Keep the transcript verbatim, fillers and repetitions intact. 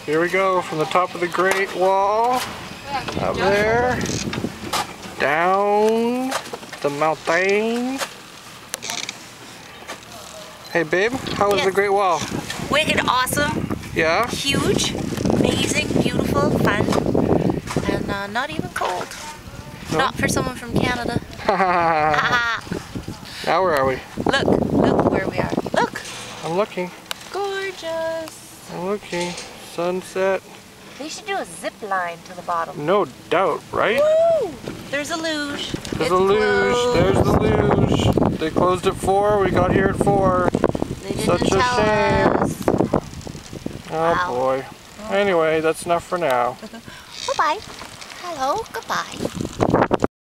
Here we go from the top of the Great Wall, up there, down the mountain. Hey babe, how was Yes. the Great Wall? Wicked awesome. Yeah? Huge, amazing, beautiful, fun, and uh, not even cold. No? Not for someone from Canada. Now where are we? Look, look where we are. Look. I'm looking. Gorgeous. I'm looking. Sunset. They should do a zip line to the bottom. No doubt, right? Woo! There's a luge. There's It's a luge. closed. There's the luge. They closed at four. We got here at four. They didn't Such a tell shame. us. Oh Wow. boy. Anyway, that's enough for now. Bye-bye. Hello, goodbye.